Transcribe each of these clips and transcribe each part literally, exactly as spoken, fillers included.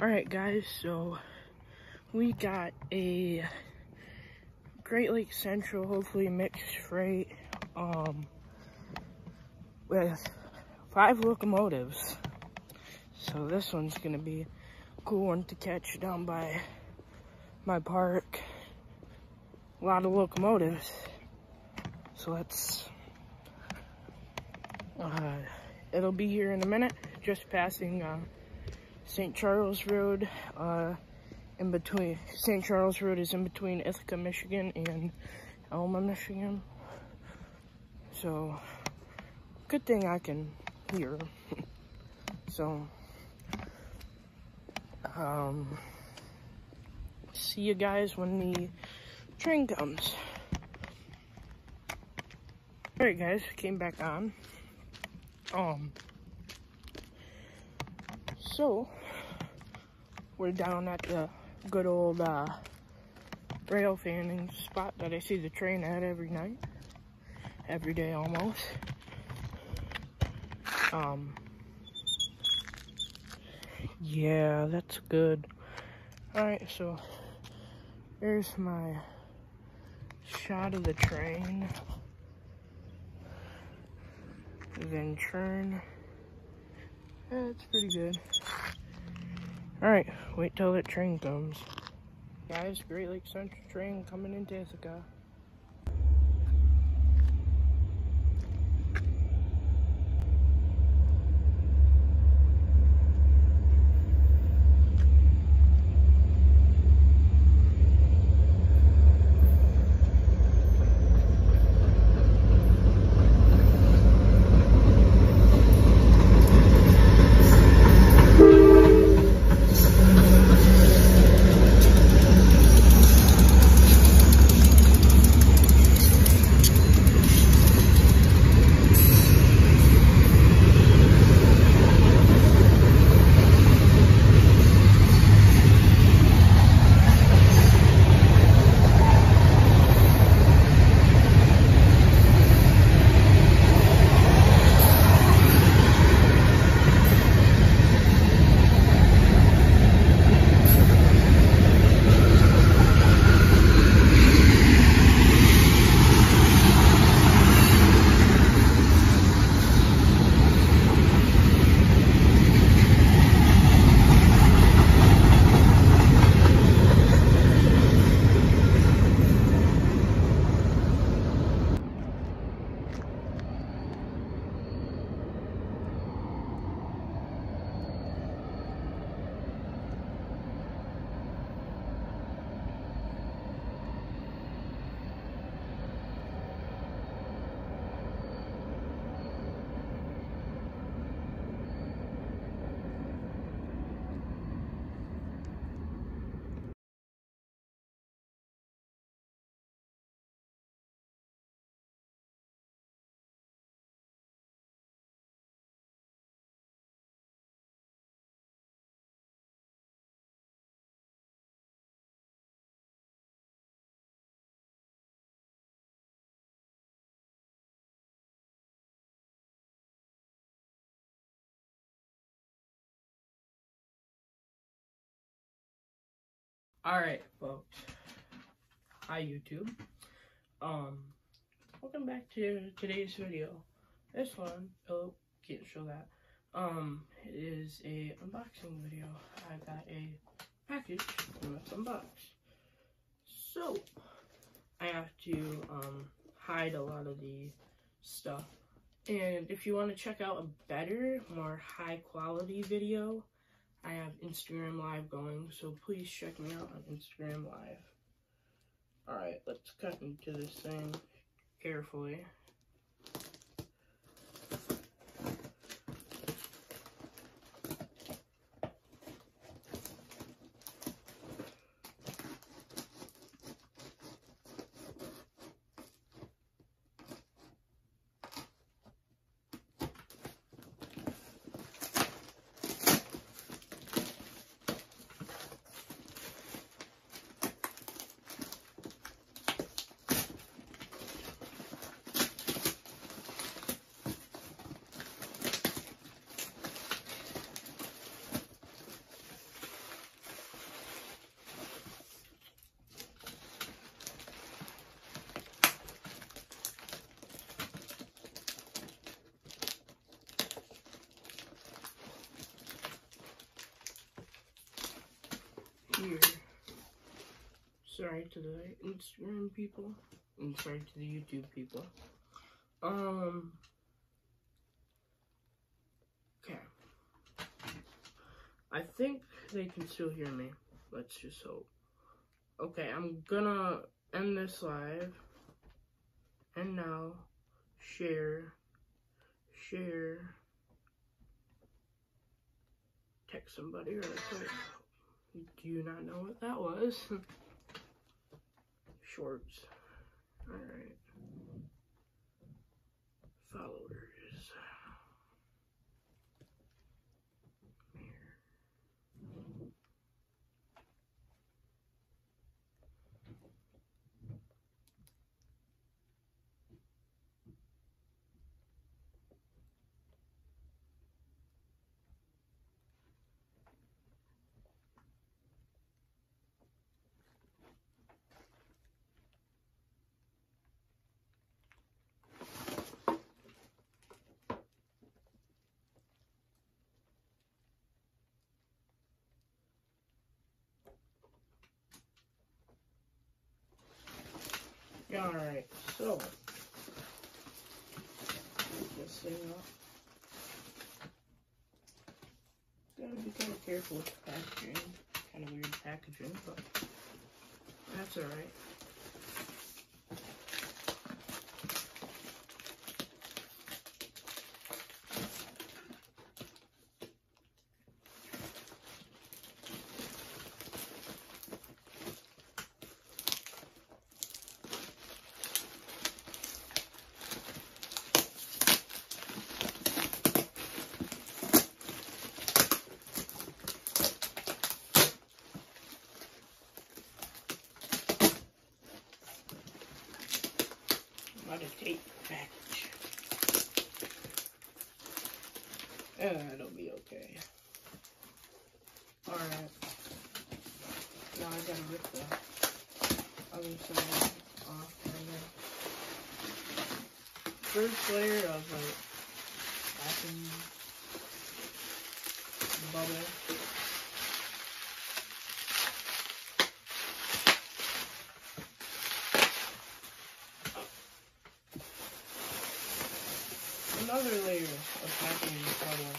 Alright guys, so we got a Great Lakes Central, hopefully mixed freight, um, with five locomotives. So this one's gonna be a cool one to catch down by my park. A lot of locomotives. So let's, uh, it'll be here in a minute, just passing, uh, Saint Charles Road, uh, in between, Saint Charles Road is in between Ithaca, Michigan and Elma, Michigan. So, good thing I can hear. So, um, see you guys when the train comes. Alright guys, came back on. Um, so, we're down at the good old, uh, rail fanning spot that I see the train at every night. Every day almost. Um, yeah, that's good. Alright, so, there's my shot of the train. Then churn. Yeah, it's pretty good. Alright, wait till that train comes. Guys, Great Lakes Central train coming into Ithaca. Alright, folks. Hi, YouTube. Um, welcome back to today's video. This one, oh, can't show that. Um, is a unboxing video. I got a package and it's unboxed. So, I have to, um, hide a lot of the stuff. And if you want to check out a better, more high quality video, I have Instagram Live going, so please check me out on Instagram Live. Alright, let's cut into this thing carefully. sorry to the Instagram people, and sorry to the YouTube people. Um, okay. I think they can still hear me. Let's just hope. Okay, I'm gonna end this live. And now, share, share, text somebody really quick. Do you not know what that was? Shorts. Alright. Followers. Alright, so this thing up. Gotta be kind of careful with the packaging. Kind of weird packaging, but that's alright. How to tape the package. Uh, it'll be okay. Alright. Now I gotta rip the other side off. And then first layer of like packing bubble. Another layer of packing bubble.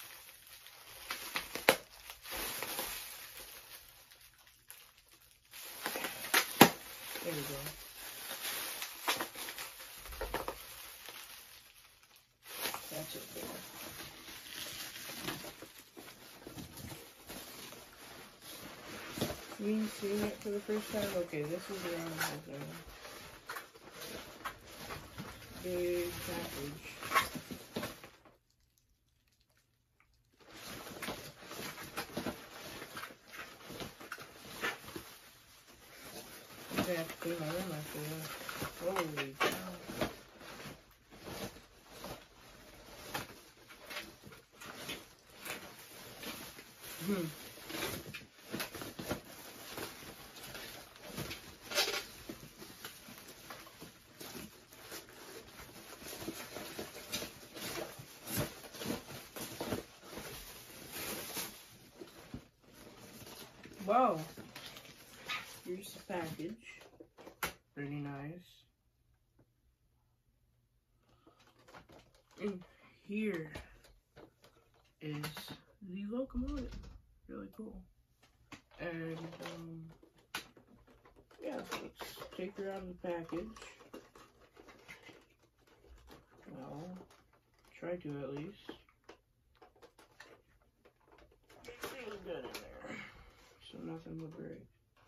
There we go. That's it there. Me seeing it for the first time? Okay, this is around the big package. I have to clean my room after this. Holy cow. Hmm. Wow. Here's the package. Pretty nice. And here is the locomotive. Really cool. And, um, yeah, let's take her out of the package. Well, try to at least. Feels good in there. So nothing will break.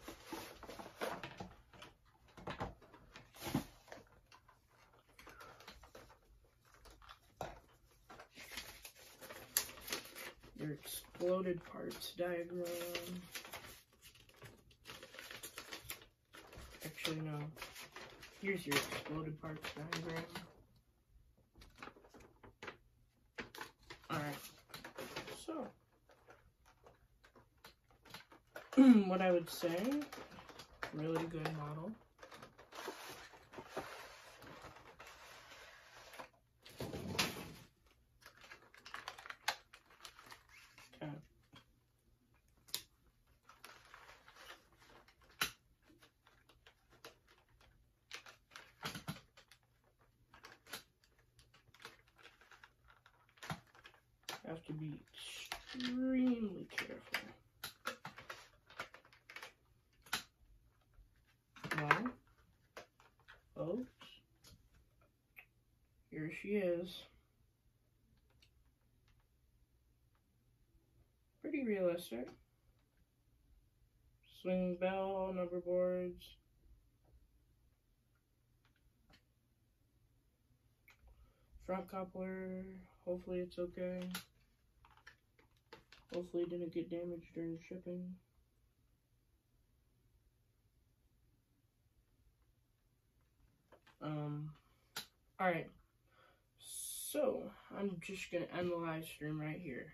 Your exploded parts diagram. Actually, no. Here's your exploded parts diagram. Alright. So, what I would say, really good model. be extremely careful. Well, folks, here she is. Pretty realistic. Swing bell, number boards. Front coupler, hopefully it's okay. Hopefully it didn't get damaged during shipping. Um, alright. So, I'm just gonna end the live stream right here.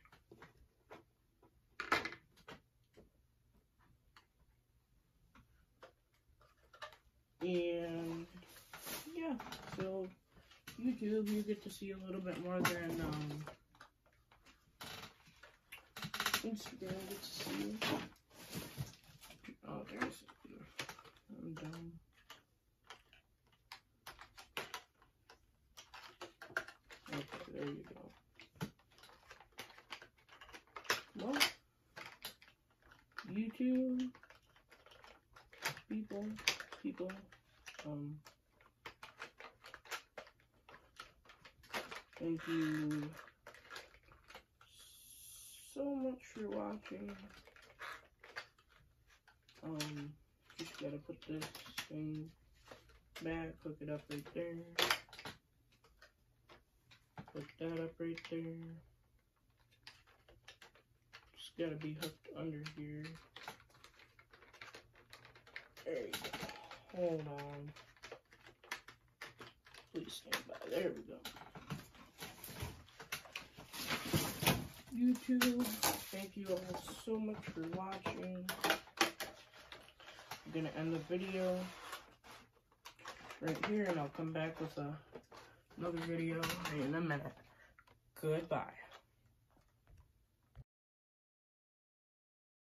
And, yeah, so YouTube, you get to see a little bit more than, um, Instagram gets to see. Oh, there's, I'm done. Okay, there you go. Well, YouTube, people, people, um, thank you so much for watching. Um, just gotta put this thing back, hook it up right there. Put that up right there. Just gotta be hooked under here. There you go. Hold on. Please stand by. There we go. YouTube, thank you all so much for watching. I'm gonna end the video right here, and I'll come back with a, another video in a minute. Goodbye.